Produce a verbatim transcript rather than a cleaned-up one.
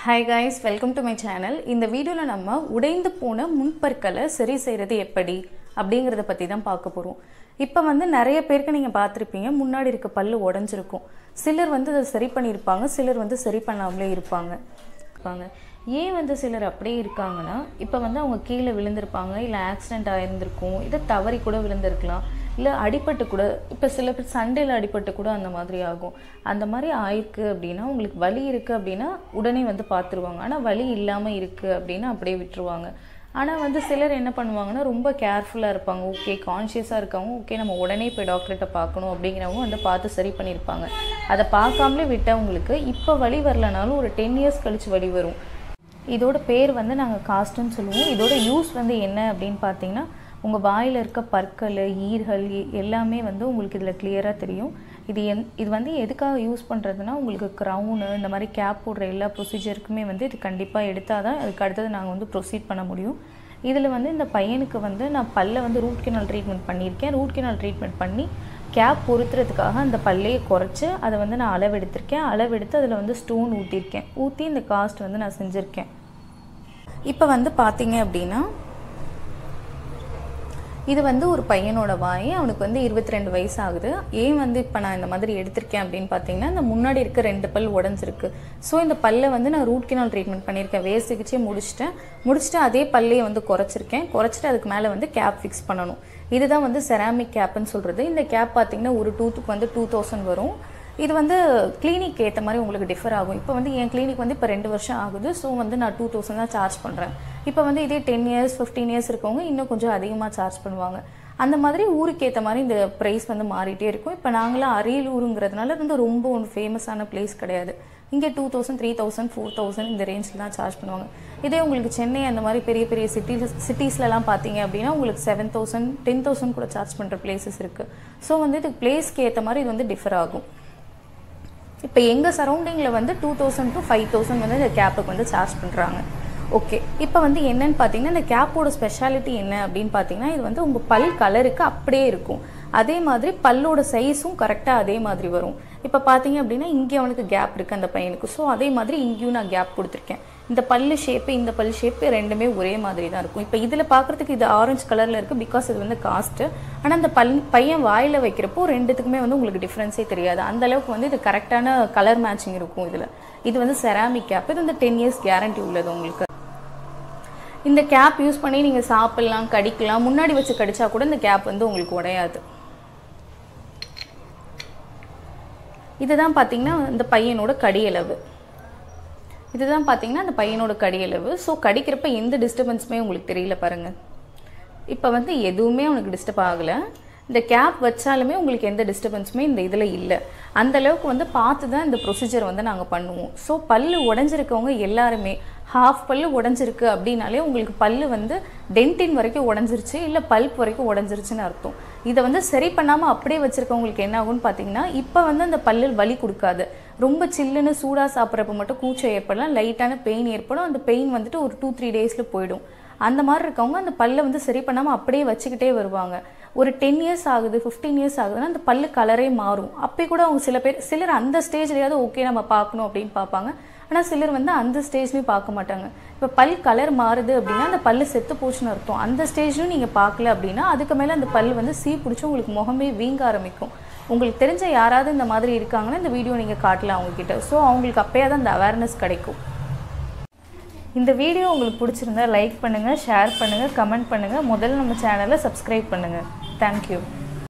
Hi guys, welcome to my channel. இந்த வீடியோல நம்ம உடைந்து போன முன்பற்களை சரி செய்யறது எப்படி அப்படிங்கறத பத்தி தான் பார்க்க போறோம். இப்போ வந்து நிறைய பேருக்கு நீங்க பார்த்திருப்பீங்க, முன்னாடி இருக்க பல்லு உடைஞ்சிருக்கும். சிலர் வந்து அதை சரி பண்ணிருப்பாங்க, சிலர் வந்து சரி பண்ணாமலே இருப்பாங்க. ஏன் வந்து சிலர் அப்படியே இருக்காங்கன்னா, இப்போ வந்து அவங்க கீழே விழுந்திருப்பாங்க, இல்லை ஆக்சிடென்ட் ஆயிருந்திருக்கும், இதை தவறி கூட விழுந்திருக்கலாம், இல்லை அடிபட்டு கூட, இப்போ சில பேர் சண்டையில் அடிபட்டு கூட அந்த மாதிரி ஆகும். அந்த மாதிரி ஆயிருக்கு அப்படின்னா, உங்களுக்கு வலி இருக்குது அப்படின்னா உடனே வந்து பார்த்துருவாங்க. ஆனால் வலி இல்லாமல் இருக்குது அப்படின்னா அப்படியே விட்டுருவாங்க. ஆனால் வந்து சிலர் என்ன பண்ணுவாங்கன்னா, ரொம்ப கேர்ஃபுல்லாக இருப்பாங்க. ஓகே, கான்ஷியஸாக இருக்காங்க, ஓகே நம்ம உடனே போய் டாக்டர்கிட்ட பார்க்கணும் அப்படிங்கிறவங்க வந்து பார்த்து சரி பண்ணியிருப்பாங்க. அதை பார்க்காமலே விட்டவங்களுக்கு இப்போ வலி வரலனாலும் ஒரு டென் இயர்ஸ் கழிச்சு வலி வரும். இதோட பேர் வந்து நாங்கள் காஸ்ட்டுன்னு சொல்லுவோம். இதோட யூஸ் வந்து என்ன அப்படின்னு பார்த்தீங்கன்னா, உங்கள் வாயில் இருக்க பற்கள், ஈர்கள் எல்லாமே வந்து உங்களுக்கு இதில் கிளியராக தெரியும். இது என் இது வந்து எதுக்காக யூஸ் பண்ணுறதுனா, உங்களுக்கு க்ரௌனு இந்த மாதிரி கேப் போடுற எல்லா ப்ரொசீஜருக்குமே வந்து இது கண்டிப்பாக எடுத்தால் தான் அதுக்கு அடுத்தது நாங்கள் வந்து ப்ரொசீட் பண்ண முடியும். இதில் வந்து இந்த பையனுக்கு வந்து நான் பல்லை வந்து ரூட் கெனால் ட்ரீட்மெண்ட் பண்ணியிருக்கேன். ரூட் கெனால் ட்ரீட்மெண்ட் பண்ணி கேப் பொறுத்துறதுக்காக அந்த பல்லையை குறைச்சி அதை வந்து நான் அளவெடுத்திருக்கேன். அளவெடுத்து அதில் வந்து ஸ்டோன் ஊற்றிருக்கேன். ஊற்றி இந்த காஸ்ட் வந்து நான் செஞ்சுருக்கேன். இப்போ வந்து பார்த்தீங்க அப்படின்னா, இது வந்து ஒரு பையனோட வாய். அவனுக்கு வந்து இருபத்தி ரெண்டு வயசு ஆகுது. ஏன் வந்து இப்போ நான் இந்த மாதிரி எடுத்திருக்கேன் அப்படின்னு பார்த்தீங்கன்னா, இந்த முன்னாடி இருக்க ரெண்டு பல் உடஞ்சிருக்கு. ஸோ இந்த பல்லை வந்து நான் ரூட் கெனால் ட்ரீட்மெண்ட் பண்ணியிருக்கேன். வேர் சிகிச்சையை முடிச்சுட்டேன். முடிச்சுட்டு அதே பல்லையை வந்து குறைச்சிருக்கேன். குறைச்சிட்டு அதுக்கு மேலே வந்து கேப் ஃபிக்ஸ் பண்ணணும். இதுதான் வந்து செராமிக் கேப்புன்னு சொல்கிறது. இந்த கேப் பார்த்தீங்கன்னா ஒரு டூத்துக்கு வந்து டூ தௌசண்ட் வரும். இது வந்து கிளினிக் ஏற்ற மாதிரி உங்களுக்கு டிஃபர் ஆகும். இப்போ வந்து என் கிளினிக் வந்து இப்போ ரெண்டு வருஷம் ஆகுது. ஸோ வந்து நான் டூ தௌசண்ட் தான் சார்ஜ் பண்ணுறேன். இப்போ வந்து இதே டென் இயர்ஸ் ஃபிஃப்டீன் இயர்ஸ் இருக்கவங்க இன்னும் கொஞ்சம் அதிகமாக சார்ஜ் பண்ணுவாங்க. அந்த மாதிரி ஊருக்கு ஏற்ற மாதிரி இந்த ப்ரைஸ் வந்து மாறிட்டே இருக்கும். இப்போ நாங்களாம் அரியலூருங்கிறதுனால இது வந்து ரொம்ப ஒன்று ஃபேமஸான பிளேஸ் கிடையாது. இங்கே two thousand three thousand four thousand இந்த ரேஞ்சில் தான் சார்ஜ் பண்ணுவாங்க. இதே உங்களுக்கு சென்னை அந்த மாதிரி பெரிய பெரிய சிட்டிஸ் சிட்டிஸ்லலாம் பார்த்தீங்க அப்படின்னா உங்களுக்கு செவன் தௌசண்ட் டென் தௌசண்ட் கூட சார்ஜ் பண்ணுற பிளேசஸ் இருக்குது. ஸோ வந்து இது பிளேஸ்க்கு ஏற்ற மாதிரி இது வந்து டிஃபர் ஆகும். இப்போ எங்கள் சரௌண்டிங்கில் வந்து two thousand to five thousand வந்து இந்த கேப்புக்கு வந்து சார்ஜ் பண்ணுறாங்க. ஓகே, இப்போ வந்து என்னன்னு பார்த்தீங்கன்னா, இந்த கேப்போட ஸ்பெஷாலிட்டி என்ன அப்படின்னு பார்த்தீங்கன்னா, இது வந்து உங்கள் பல் கலருக்கு அப்படியே இருக்கும். அதே மாதிரி பல்லோட சைஸும் கரெக்டாக அதே மாதிரி வரும். இப்போ பார்த்தீங்க அப்படின்னா, இங்கே அவனுக்கு கேப் இருக்குது அந்த பையனுக்கு. ஸோ அதே மாதிரி இங்கேயும் நான் கேப் கொடுத்துருக்கேன். இந்த பல்லு ஷேப்பு இந்த பல் ஷேப்பு ரெண்டுமே ஒரே மாதிரி தான் இருக்கும். இப்போ இதில் பார்க்குறதுக்கு இது ஆரஞ்சு கலரில் இருக்குது, பிகாஸ் இது வந்து காஸ்ட்டு. ஆனால் அந்த பல் பையன் வாயில் வைக்கிறப்போ ரெண்டுத்துக்குமே வந்து உங்களுக்கு டிஃப்ரென்ஸே தெரியாது. அந்தளவுக்கு வந்து இது கரெக்டான கலர் மேட்சிங் இருக்கும். இதில் இது வந்து செராமிக் கேப். இது வந்து டென் இயர்ஸ் கேரண்டி உள்ளது உங்களுக்கு. இந்த கேப் யூஸ் பண்ணி நீங்கள் சாப்பிட்லாம், கடிக்கலாம். முன்னாடி வச்சு கடிச்சா கூட இந்த கேப் வந்து உங்களுக்கு உடையாது. இதுதான் பார்த்தீங்கன்னா இந்த பையனோட கடியளவு. இதுதான் பார்த்தீங்கன்னா அந்த பையனோட கடியளவு. ஸோ கடிக்கிறப்ப எந்த டிஸ்டர்பன்ஸுமே உங்களுக்கு தெரியல பாருங்கள். இப்போ வந்து எதுவுமே அவனுக்கு டிஸ்டர்ப் ஆகலை. இந்த கேப் வச்சாலுமே உங்களுக்கு எந்த டிஸ்டர்பன்ஸுமே இந்த இதில் இல்லை. அந்தளவுக்கு வந்து பார்த்து தான் இந்த ப்ரொசீஜர் வந்து நாங்கள் பண்ணுவோம். ஸோ பல்லு உடஞ்சிருக்கவங்க எல்லாருமே ஹாஃப் பல்லு உடஞ்சிருக்கு அப்படின்னாலே உங்களுக்கு பல்லு வந்து டென்டின் வரைக்கும் உடஞ்சிருச்சு, இல்லை பல்ப் வரைக்கும் உடஞ்சிருச்சுன்னு அர்த்தம். இதை வந்து சரி பண்ணாமல் அப்படியே வச்சுருக்கவங்களுக்கு என்ன ஆகும்னு பார்த்தீங்கன்னா, இப்போ வந்து அந்த பல்லில் வலி கொடுக்காது. ரொம்ப சில்லுன்னு சூடாக சாப்பிட்றப்ப மட்டும் கூச்சம் ஏற்படலாம், லைட்டான பெயின் ஏற்படும். அந்த பெயின் வந்துட்டு ஒரு டூ த்ரீ டேஸில் போயிடும். அந்த மாதிரி இருக்கவங்க அந்த பல்லை வந்து சரி பண்ணாமல் அப்படியே வச்சுக்கிட்டே வருவாங்க. ஒரு டென் இயர்ஸ் ஆகுது, ஃபிஃப்டீன் இயர்ஸ் ஆகுதுன்னா அந்த பல்லு கலரே மாறும். அப்போ கூட அவங்க சில பேர் சிலர் அந்த ஸ்டேஜ்லையாவது ஓகே நம்ம பார்க்கணும் அப்படின்னு பார்ப்பாங்க. ஆனால் சிலர் வந்து அந்த ஸ்டேஜ்லையும் பார்க்க மாட்டாங்க. இப்போ பல் கலர் மாறுது அப்படின்னா அந்த பல்லு செத்து போச்சுன்னு அர்த்தம். அந்த ஸ்டேஜ்லையும் நீங்கள் பார்க்கல அப்படின்னா அதுக்கு மேலே அந்த பல் வந்து சீ பிடிச்சி உங்களுக்கு முகமே வீங்க ஆரம்பிக்கும். உங்களுக்கு தெரிஞ்ச யாராவது இந்த மாதிரி இருக்காங்கன்னா இந்த வீடியோ நீங்கள் காட்டலாம் அவங்கக்கிட்ட. ஸோ அவங்களுக்கு அப்போயே தான் அந்த அவேர்னஸ் கிடைக்கும். இந்த வீடியோ உங்களுக்கு பிடிச்சிருந்தா லைக் பண்ணுங்கள், ஷேர் பண்ணுங்கள், கமெண்ட் பண்ணுங்கள். முதல்ல நம்ம சேனலை சப்ஸ்கிரைப் பண்ணுங்கள். தேங்க்யூ.